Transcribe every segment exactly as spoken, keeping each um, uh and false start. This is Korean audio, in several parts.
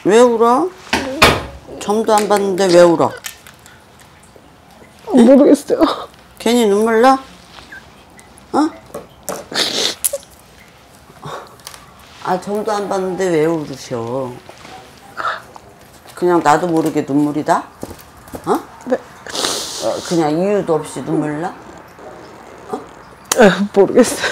왜 울어? 점도 안 봤는데 왜 울어? 모르겠어요. 괜히 눈물 나? 어? 아, 점도 안 봤는데 왜 울으셔? 그냥 나도 모르게 눈물이 나? 어? 네. 어, 그냥 이유도 없이 눈물 나? 어? 아, 모르겠어요.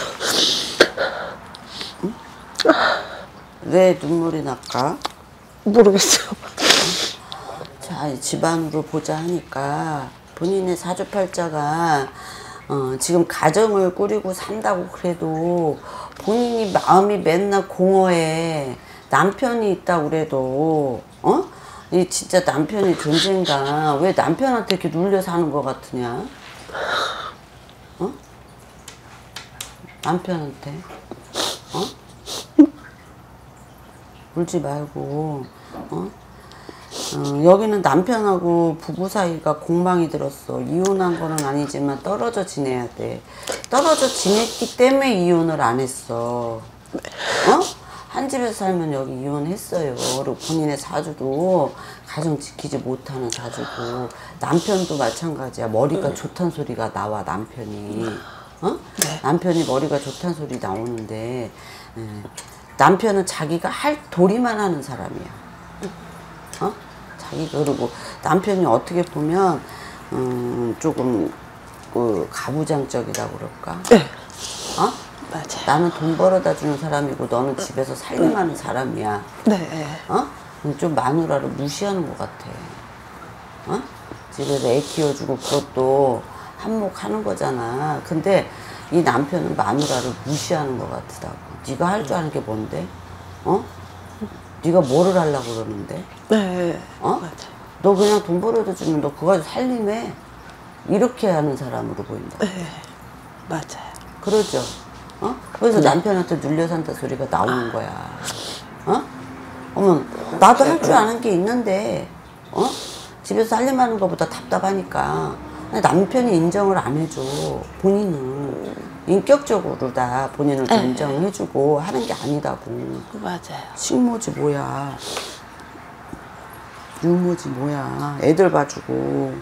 응? 왜 눈물이 날까? 모르겠어요. 자, 집안으로 보자 하니까 본인의 사주팔자가 어, 지금 가정을 꾸리고 산다고 그래도 본인이 마음이 맨날 공허해. 남편이 있다고 그래도 어? 이 진짜 남편이 존재인가? 왜 남편한테 이렇게 눌려 사는 것 같으냐? 어? 남편한테 어? 울지 말고 어? 어, 여기는 남편하고 부부 사이가 공방이 들었어. 이혼한 거는 아니지만 떨어져 지내야 돼. 떨어져 지냈기 때문에 이혼을 안 했어. 어? 한 집에서 살면 여기 이혼했어요. 그리고 본인의 사주도 가정 지키지 못하는 사주고 남편도 마찬가지야. 머리가 좋단 소리가 나와 남편이. 어? 네. 남편이 머리가 좋단 소리 나오는데 에, 남편은 자기가 할 도리만 하는 사람이야. 어? 자기 그리고 남편이 어떻게 보면 음, 조금 그 가부장적이라고 그럴까? 네. 어? 맞아요. 나는 돈 벌어다 주는 사람이고 너는 집에서 살림하는 사람이야. 네. 어? 좀 마누라를 무시하는 것 같아. 어? 집에서 애 키워주고 그것도 한몫하는 거잖아. 근데 이 남편은 마누라를 무시하는 것 같더라고. 네가 할 줄 아는 게 뭔데? 어? 네가 뭐를 하려고 그러는데? 네. 어? 맞아요. 너 그냥 돈 벌어다 주면 너 그거 가지고 살림해. 이렇게 하는 사람으로 보인다. 네. 맞아요. 그러죠. 어? 그래서 네. 남편한테 눌려 산다 소리가 나오는 거야. 어? 어머, 나도 할 줄 아는 게 있는데, 어? 집에서 살림하는 것보다 답답하니까. 남편이 인정을 안 해줘. 본인은 인격적으로 다 본인을 좀 네. 인정해주고 하는 게 아니다고. 맞아요. 식모지 뭐야. 유모지 뭐야. 애들 봐주고.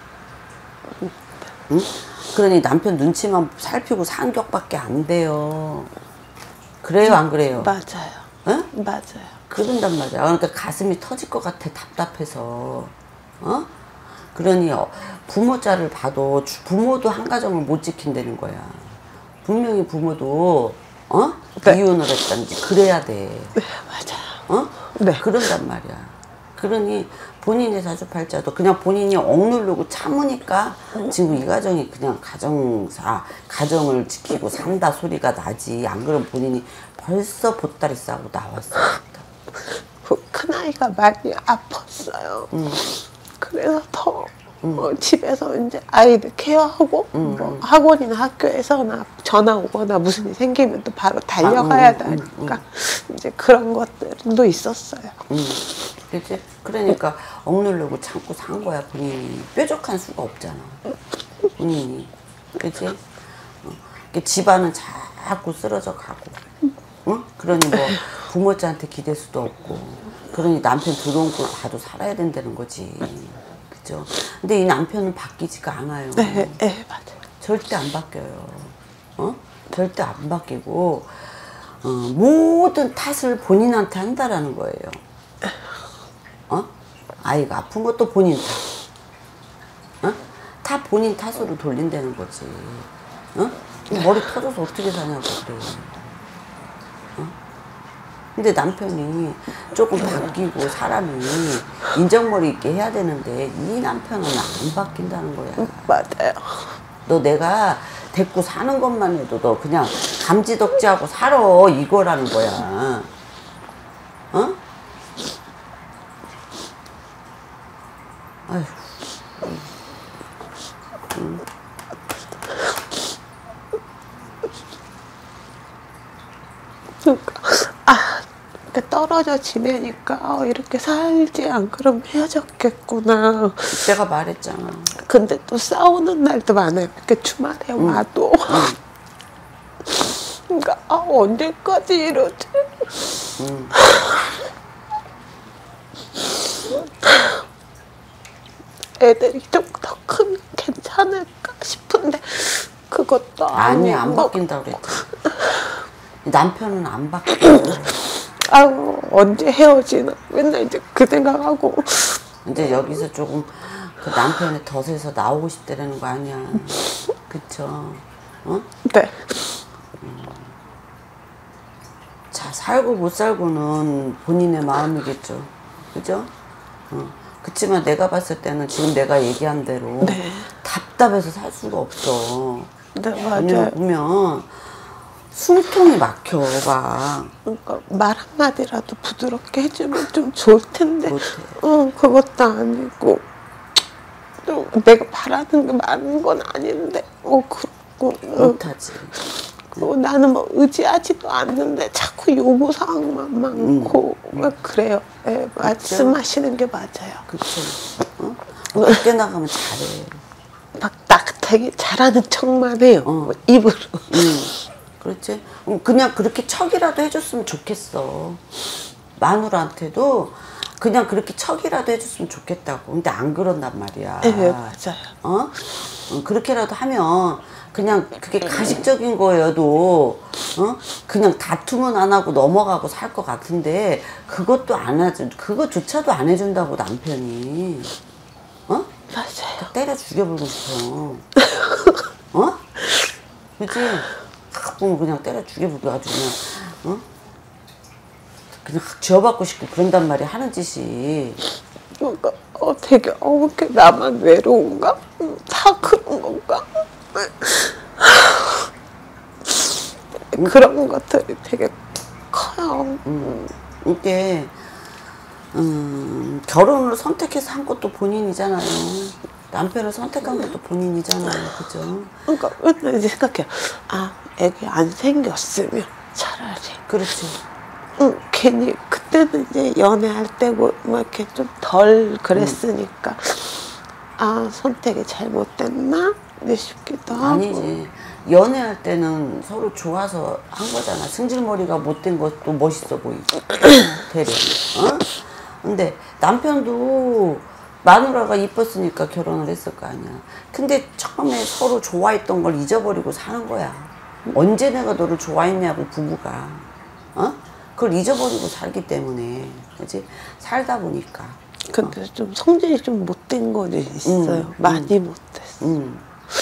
응? 그러니 남편 눈치만 살피고 산 격밖에 안 돼요. 그래요, 안 그래요? 맞아요. 응? 맞아요. 그런단 말이야. 그러니까 가슴이 터질 것 같아, 답답해서. 어? 그러니 부모 짤을 봐도 부모도 한 가정을 못 지킨다는 거야. 분명히 부모도 어? 네. 이혼을 했다든지 그래야 돼. 네, 맞아요. 어? 네. 그런단 말이야. 그러니 본인의 사주팔자도 그냥 본인이 억누르고 참으니까 지금 이 가정이 그냥 가정사, 가정을 지키고 산다 소리가 나지. 안 그러면 본인이 벌써 보따리 싸고 나왔어. 그 큰아이가 많이 아팠어요. 음. 그래서 더 음. 어, 집에서 이제 아이들 케어하고 음. 뭐 학원이나 학교에서나 전화 오거나 무슨 일 생기면 또 바로 달려가야 아, 음, 되니까 이제 그런 것들도 있었어요. 음. 그치? 그러니까 억누르고 참고 산 거야, 본인이. 뾰족한 수가 없잖아. 본인이. 그치? 어. 집안은 자꾸 쓰러져 가고. 응? 그러니 뭐 부모자한테 기댈 수도 없고. 그러니 남편 들어온 걸 봐도 살아야 된다는 거지. 그죠? 근데 이 남편은 바뀌지가 않아요. 네, 네, 맞아요. 절대 안 바뀌어요. 어? 절대 안 바뀌고, 어, 모든 탓을 본인한테 한다라는 거예요. 어? 아이가 아픈 것도 본인 탓. 어? 다 본인 탓으로 돌린다는 거지. 어? 머리 터져서 어떻게 사냐고 그래. 어? 근데 남편이 조금 바뀌고 사람이 인정머리 있게 해야 되는데 이 남편은 안 바뀐다는 거야. 맞아요. 너 내가 데리고 사는 것만 해도 너 그냥 감지덕지하고 살아 이거라는 거야. 어? 아휴. 응. 그러니까 아, 이렇게 떨어져 지내니까 어, 이렇게 살지 안 그러면 헤어졌겠구나. 내가 말했잖아. 근데 또 싸우는 날도 많아요. 이렇게 주말에 응. 와도. 응. 그러니까 아, 언제까지 이러지? 응. 애들이 좀 더 크면 괜찮을까 싶은데 그것도 아니 아니고. 안 바뀐다고 그랬지. 남편은 안 바뀌어. 아유 언제 헤어지나 맨날 이제 그 생각하고. 이제 여기서 조금 그 남편의 덫에서 나오고 싶다라는 거 아니야. 그쵸? 어? 네. 자, 살고 못 살고는 본인의 마음이겠죠. 그죠? 어. 그치만 내가 봤을 때는 지금 내가 얘기한 대로 네. 답답해서 살 수가 없어. 네 왜냐면 맞아요. 보면 숨통이 막혀, 막. 그러니까 말 한마디라도 부드럽게 해주면 좀 좋을 텐데. 못해. 어 그것도 아니고. 또 내가 바라는 게 많은 건 아닌데. 어 그렇고. 어, 못하지. 그리고 나는 뭐 의지하지도 않는데 자꾸 요구사항만 많고 음. 막 그래요. 예, 말씀하시는 게 맞아요. 그쵸. 어? 밖에 나가면 잘해. 막 딱 되게 잘하는 척만 해요. 어. 입으로. 응. 그렇지. 음, 그냥 그렇게 척이라도 해줬으면 좋겠어. 마누라한테도 그냥 그렇게 척이라도 해줬으면 좋겠다고. 근데 안 그런단 말이야. 네, 맞아요. 어? 어, 그렇게라도 하면 그냥 그게 가식적인 거여도 어? 그냥 다툼은 안 하고 넘어가고 살 것 같은데 그것도 안 하죠. 그거조차도 안 해준다고 남편이. 어? 맞아요. 때려 죽여버리고 싶어. 어? 그치? 확 보면 그냥 때려 죽여버리고 아주 그냥, 어? 그냥 확 지어받고 싶고 그런단 말이야, 하는 짓이. 뭔가 어 되게 어 이렇게 나만 외로운가? 음, 다 그런 건가? 그런 것들이 되게 커요. 음, 이게, 음, 결혼을 선택해서 한 것도 본인이잖아요. 남편을 선택한 것도 본인이잖아요. 그죠? 그러니까 맨날 이제 생각해요. 아, 애기 안 생겼으면 차라리. 그렇지. 응, 괜히 그때는 이제 연애할 때고 뭐 이렇게 좀 덜 그랬으니까 음. 아 선택이 잘못됐나 싶기도 하고. 아니지. 연애할 때는 서로 좋아서 한 거잖아. 승질머리가 못된 것도 멋있어 보이고. 되려. 어? 근데 남편도 마누라가 이뻤으니까 결혼을 했을 거 아니야. 근데 처음에 서로 좋아했던 걸 잊어버리고 사는 거야. 언제 내가 너를 좋아했냐고 부부가. 어? 그걸 잊어버리고 살기 때문에. 그지? 살다 보니까. 근데 어. 좀 성질이 좀 못된 건 있어요. 음, 많이 음. 못했어. 음.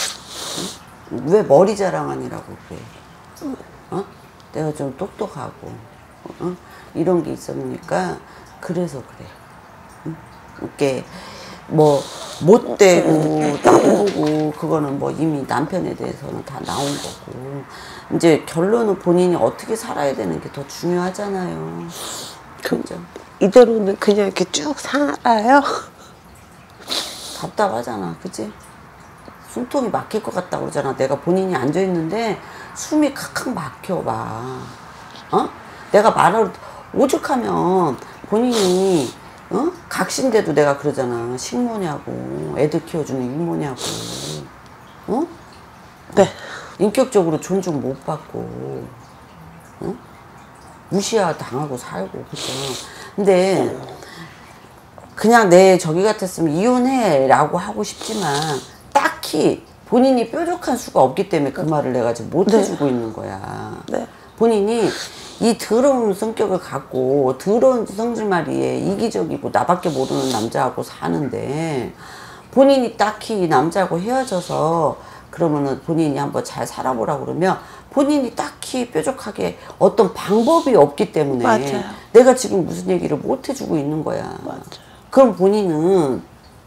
왜 머리 자랑하니라고 그래? 어? 내가 좀 똑똑하고 어? 이런 게 있었으니까 그래서 그래. 응? 이게 뭐 못되고 나쁘고 그거는 뭐 이미 남편에 대해서는 다 나온 거고 이제 결론은 본인이 어떻게 살아야 되는 게 더 중요하잖아요. 그죠? 이대로는 그냥 이렇게 쭉 살아요. 답답하잖아, 그치? 숨통이 막힐 것 같다고 그러잖아. 내가 본인이 앉아있는데 숨이 칵칵 막혀 막. 어? 내가 말을 오죽하면 본인이 어? 각신데도 내가 그러잖아. 식모냐고 애들 키워주는 이모냐고. 어? 네. 인격적으로 존중 못 받고 어? 무시하 당하고 살고 그죠. 근데 그냥 내 저기 같았으면 이혼해 라고 하고 싶지만 딱히 본인이 뾰족한 수가 없기 때문에 그 말을 내가 지금 못 해주고 네. 있는 거야. 네. 본인이 이 더러운 성격을 갖고 더러운 성질말이에 이기적이고 나밖에 모르는 남자하고 사는데 본인이 딱히 이 남자하고 헤어져서 그러면은 본인이 한번 잘 살아보라고 그러면 본인이 딱히 뾰족하게 어떤 방법이 없기 때문에 맞아요. 내가 지금 무슨 얘기를 못 해주고 있는 거야. 맞아요. 그럼 본인은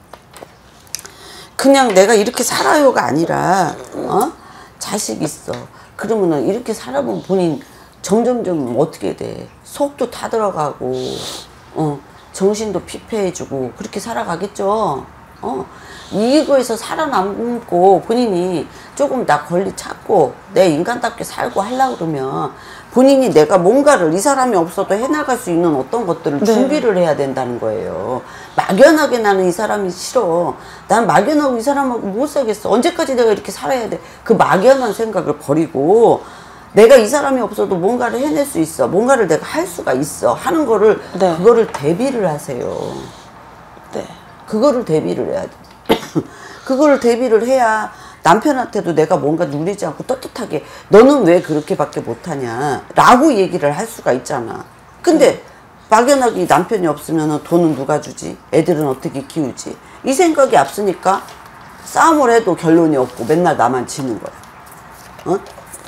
그냥 내가 이렇게 살아요가 아니라 어? 자식 있어. 그러면은 이렇게 살아보면 본인 점점점 어떻게 돼. 속도 다 들어가고 어, 정신도 피폐해지고 그렇게 살아가겠죠. 어? 이거에서 살아남고 본인이 조금 나 권리 찾고 내 인간답게 살고 하려고 그러면 본인이 내가 뭔가를 이 사람이 없어도 해나갈 수 있는 어떤 것들을 네. 준비를 해야 된다는 거예요. 막연하게 나는 이 사람이 싫어. 난 막연하고 이 사람하고 못 살겠어. 언제까지 내가 이렇게 살아야 돼. 그 막연한 생각을 버리고 내가 이 사람이 없어도 뭔가를 해낼 수 있어. 뭔가를 내가 할 수가 있어. 하는 거를 네. 그거를 대비를 하세요. 네. 그거를 대비를 해야 돼. 그걸 대비를 해야 남편한테도 내가 뭔가 누리지 않고 떳떳하게 너는 왜 그렇게밖에 못하냐 라고 얘기를 할 수가 있잖아. 근데 막연하게 남편이 없으면 돈은 누가 주지? 애들은 어떻게 키우지? 이 생각이 앞서니까 싸움을 해도 결론이 없고 맨날 나만 지는 거야. 어?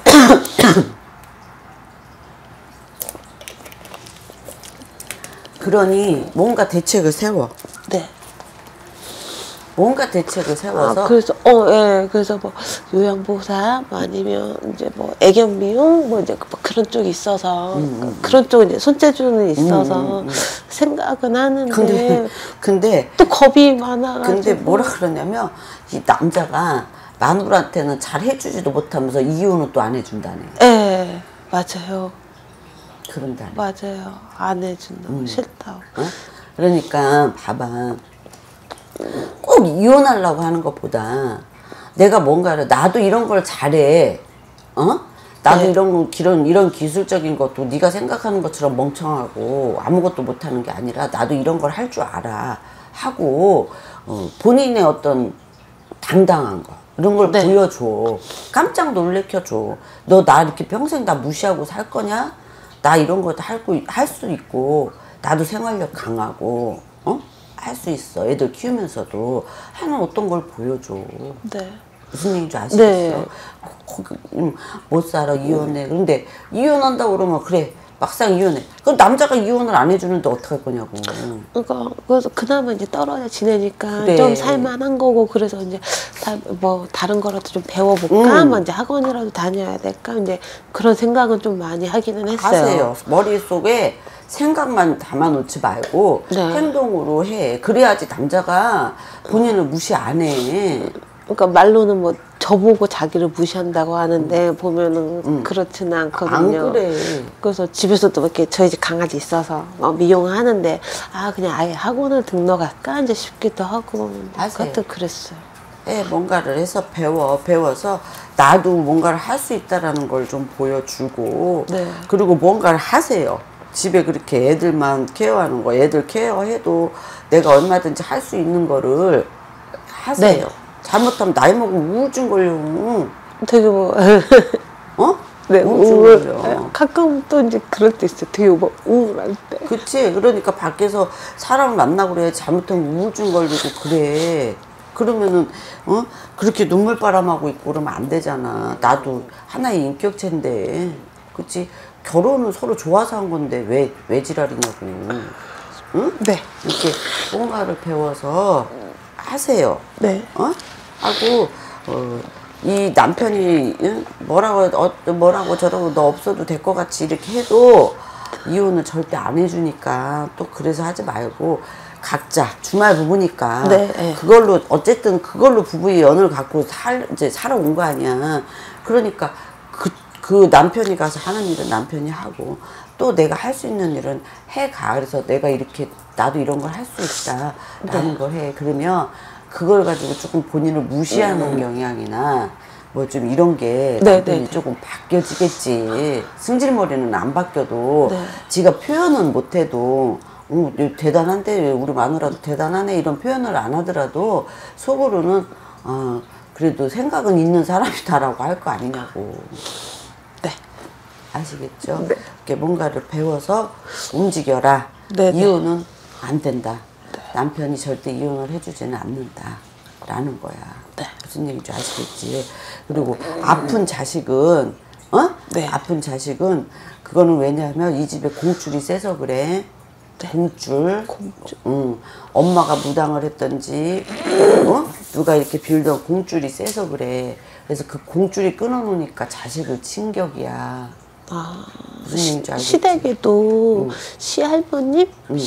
그러니 뭔가 대책을 세워. 네. 뭔가 대책을 세워서. 아, 그래서 어, 예, 그래서 뭐 요양보호사 뭐 아니면 이제 뭐 애견 미용 뭐 이제 뭐 그런 쪽이 있어서 음, 음, 그런 쪽 이제 손재주는 있어서 음, 음, 음. 생각은 하는데 근데 근데 또 겁이 많아가지고. 근데 뭐라 그러냐면 이 남자가 마누라한테는 잘 해주지도 못하면서 이혼은 또 안 해준다네. 예, 맞아요. 그런다네. 맞아요. 안 해준다고 싫다고. 어? 그러니까 봐봐. 꼭 이혼하려고 하는 것보다 내가 뭔가를 나도 이런 걸 잘해. 어? 나도 네. 이런 거, 이런 이런 기술적인 것도 네가 생각하는 것처럼 멍청하고 아무것도 못하는 게 아니라 나도 이런 걸 할 줄 알아 하고 어, 본인의 어떤 당당한 거 이런 걸 네. 보여줘. 깜짝 놀래켜줘. 너 나 이렇게 평생 다 무시하고 살 거냐? 나 이런 거 할 수 있고 나도 생활력 강하고 어? 할 수 있어. 애들 키우면서도 하는 어떤 걸 보여줘. 네. 무슨 얘기인지 아시겠어? 네. 거, 거, 음, 못 살아 이혼해. 그런데 이혼한다고 그러면 그래 막상 이혼해. 그럼 남자가 이혼을 안 해주는데 어떡할 거냐고. 그러니까 그래서 그나마 이제 떨어져 지내니까 그래. 좀 살만한 거고 그래서 이제 다, 뭐 다른 거라도 좀 배워볼까, 음. 뭐 이제 학원이라도 다녀야 될까 이제 그런 생각은 좀 많이 하기는 했어요. 하세요. 머릿속에 생각만 담아놓지 말고 네. 행동으로 해. 그래야지 남자가 본인을 무시 안 해. 그러니까 말로는 뭐 저보고 자기를 무시한다고 하는데 보면은 음. 그렇지는 안 않거든요. 그래. 그래서 집에서도 이렇게 저희 집 강아지 있어서 어, 미용을 하는데 아 그냥 아예 학원을 등록할까 이제 싶기도 하고 하세요. 하여튼 그랬어요. 해. 뭔가를 해서 배워. 배워서 나도 뭔가를 할 수 있다라는 걸 좀 보여주고 네. 그리고 뭔가를 하세요. 집에 그렇게 애들만 케어하는 거 애들 케어해도 내가 얼마든지 할 수 있는 거를 하세요. 네. 잘못하면 나이 먹으면 우울증 걸려. 되게 뭐 어? 네, 우울증 우울, 걸려. 가끔 또 이제 그럴 때 있어요. 되게 뭐 우울할 때. 그치. 그러니까 밖에서 사람을 만나고 그래. 잘못하면 우울증 걸리고 그래. 그러면은 어 그렇게 눈물바람하고 있고 그러면 안 되잖아. 나도 하나의 인격체인데. 그치. 결혼은 서로 좋아서 한 건데 왜, 왜 지랄이냐고. 응? 네. 이렇게 뭔가를 배워서 하세요. 네. 어? 하고 어, 이 남편이 응? 뭐라고 어, 뭐라고 저러고 너 없어도 될 것 같이 이렇게 해도 이혼을 절대 안 해주니까 또 그래서 하지 말고 각자 주말 부부니까 네, 네. 그걸로 어쨌든 그걸로 부부의 연을 갖고 살 이제 살아온 거 아니야. 그러니까 그, 그 남편이 가서 하는 일은 남편이 하고 또 내가 할 수 있는 일은 해가. 그래서 내가 이렇게 나도 이런 걸 할 수 있다 라는 걸 해. 그러면 그걸 가지고 조금 본인을 무시하는 음. 경향이나 뭐 좀 이런 게 네, 남편이 네, 네. 조금 바뀌어지겠지. 승질머리는 안 바뀌어도 네. 지가 표현은 못해도 어, 대단한데 우리 마누라도 대단하네 이런 표현을 안 하더라도 속으로는 어, 그래도 생각은 있는 사람이다라고 할 거 아니냐고. 네. 아시겠죠? 네. 이렇게 뭔가를 배워서 움직여라. 네, 네. 이혼은 안 된다. 네. 남편이 절대 이혼을 해주지는 않는다. 라는 거야. 네. 무슨 얘기인지 아시겠지? 그리고 아픈 자식은, 어? 네. 아픈 자식은, 그거는 왜냐하면 이 집에 공줄이 세서 그래. 네. 공줄. 공줄. 응. 엄마가 무당을 했던지, 어? 누가 이렇게 빌던 공줄이 세서 그래. 그래서 그 공줄이 끊어놓으니까 자식을 친격이야. 아, 무슨 얘기인지 알겠지? 시댁에도 응. 시할머님, 응.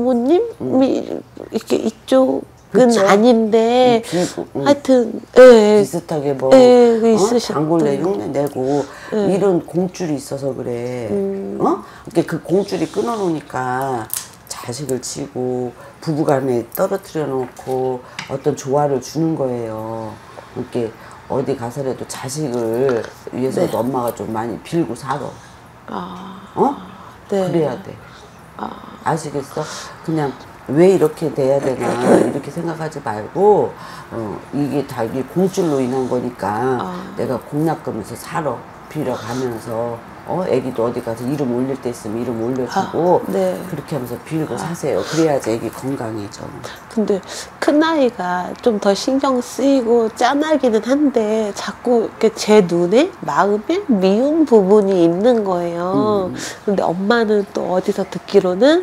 시고모님이 이렇게 이쪽은 그쵸? 아닌데 응, 비고, 응. 하여튼 예, 비슷하게 뭐 예, 그 어? 있으셨던. 단골 내 흉내 내고 예. 이런 공줄이 있어서 그래. 음. 어? 그러니까 그 공줄이 끊어놓으니까 자식을 치고 부부간에 떨어뜨려 놓고 어떤 조화를 주는 거예요. 이렇게 어디 가서라도 자식을 위해서도 네. 엄마가 좀 많이 빌고 살아. 아, 어? 네. 그래야 돼. 아, 아시겠어? 그냥 왜 이렇게 돼야 되나 이렇게 생각하지 말고 어, 이게 다 이게 공줄로 인한 거니까 아. 내가 공약금에서 사러 빌어 가면서 어 애기도 어디 가서 이름 올릴 때 있으면 이름 올려주고 아, 네. 그렇게 하면서 빌고 사세요. 그래야지 애기 건강해져. 근데 큰아이가 좀 더 신경 쓰이고 짠하기는 한데 자꾸 이렇게 제 눈에 마음에 미운 부분이 있는 거예요. 음. 근데 엄마는 또 어디서 듣기로는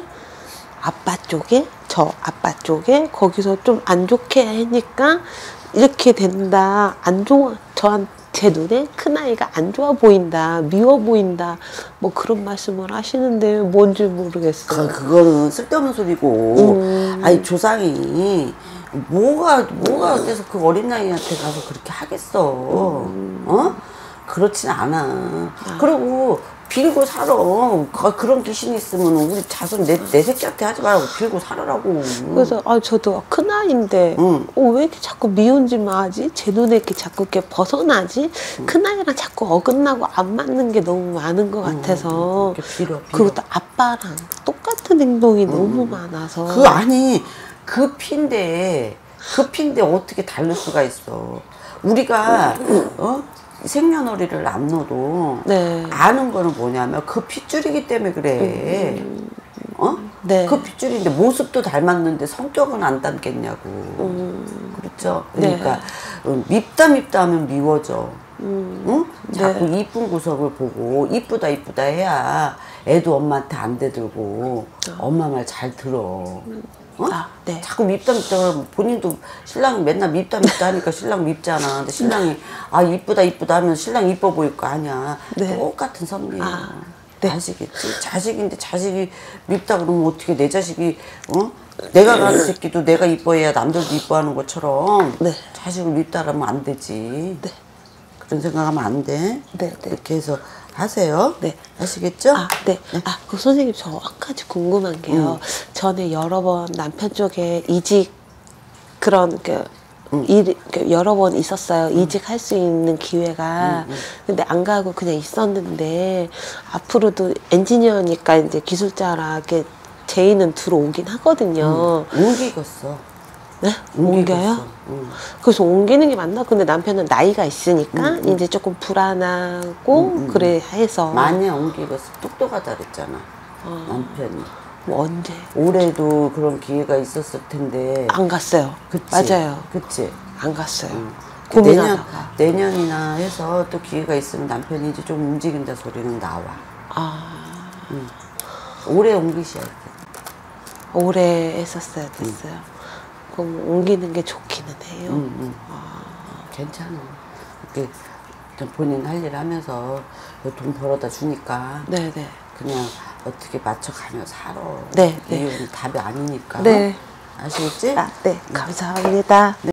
아빠 쪽에 저 아빠 쪽에 거기서 좀 안 좋게 하니까 이렇게 된다. 안 좋아 저한 제 눈에 큰아이가 안 좋아 보인다, 미워 보인다, 뭐 그런 말씀을 하시는데 뭔지 모르겠어요. 그, 그거는 쓸데없는 소리고, 음. 아니, 조상이, 뭐가, 뭐가 어때서 그 어린 나이한테 가서 그렇게 하겠어. 음. 어? 그렇진 않아. 아. 그리고, 빌고 살아. 그- 그런 귀신이 있으면 우리 자손 내, 내 새끼한테 하지 말고 빌고 살아라고. 그래서 아 저도 큰 아이인데 응. 어, 왜 이렇게 자꾸 미운 짓만 하지? 제 눈에 이렇게 자꾸 이렇게 벗어나지? 응. 큰 아이랑 자꾸 어긋나고 안 맞는 게 너무 많은 것 같아서 응, 이렇게 빌어, 빌어. 그리고 또 아빠랑 똑같은 행동이 응. 너무 많아서 그 아니 그 피인데 그 피인데 어떻게 다를 수가 있어. 우리가 어? 생년월일을 안 넣어도 네. 아는 거는 뭐냐면 그 핏줄이기 때문에 그래. 음. 어? 네. 그 핏줄인데 모습도 닮았는데 성격은 안 닮겠냐고. 음. 그렇죠. 그러니까 네. 어, 밉다 밉다 하면 미워져. 음. 응? 자꾸 네. 이쁜 구석을 보고 이쁘다 이쁘다 해야 애도 엄마한테 안 대들고 엄마 말 잘 들어. 어? 아, 네. 자꾸 밉다 밉다 그러면 본인도 신랑이 맨날 밉다 밉다 하니까 신랑 밉잖아. 근데 신랑이 아 이쁘다 이쁘다 하면 신랑 이뻐 보일 거 아니야. 네. 똑같은 섭리예요. 아, 네. 자식이지. 자식인데 자식이 밉다 그러면 어떻게 내 자식이 어? 내가 가는 새끼도 내가 이뻐해야 남들도 이뻐하는 것처럼 네. 자식을 밉다 그러면 안 되지. 네. 그런 생각하면 안 돼. 네, 네. 그렇게 해서 하세요. 네. 아시겠죠? 아, 네. 아, 그 선생님 저 한 가지 궁금한 게요. 음. 전에 여러 번 남편 쪽에 이직 그런 그 음. 일 그 여러 번 있었어요. 이직할 수 있는 기회가. 음, 음. 근데 안 가고 그냥 있었는데 앞으로도 엔지니어니까 이제 기술자라 이렇게 제의는 들어오긴 하거든요. 음. 옮기겠어. 네? 옮기겠어. 옮겨요? 음. 그래서 옮기는 게 맞나? 근데 남편은 나이가 있으니까 음, 음. 이제 조금 불안하고 음, 음, 그래 해서 많이 옮기겠어. 똑똑하다 그랬잖아. 어. 남편이. 뭐 언제 올해도 그런 기회가 있었을 텐데. 안 갔어요. 그치? 맞아요. 그치? 안 갔어요. 음. 고민하다가. 내년, 내년이나 해서 또 기회가 있으면 남편이 이제 좀 움직인다 소리는 나와. 아, 음. 올해 옮기셔야 돼. 오래 했었어야 됐어요. 그럼 옮기는 게 좋기는 해요. 음, 음. 괜찮아. 이렇게 좀 본인 할 일 하면서 돈 벌어다 주니까 네네. 그냥 어떻게 맞춰가며 살아. 네, 네. 이유는 답이 아니니까. 네. 아시겠지? 아, 네. 감사합니다. 네.